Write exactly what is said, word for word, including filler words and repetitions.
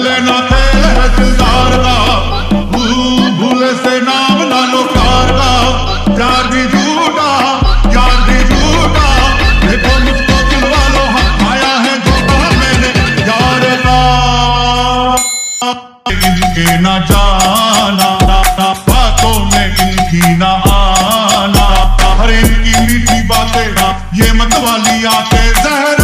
भूले ना खेल है दिलदार का, भूले से नाम ना लो कार का। यार भी झूठा, यार भी झूठा, देखो मुझको दिलवा लो, आया है धोखा मैंने यार का। इनके ना जाना, बातों में इनकी ना आना, हर इनकी मीठी बातें, ये मत वाली आंखें जहर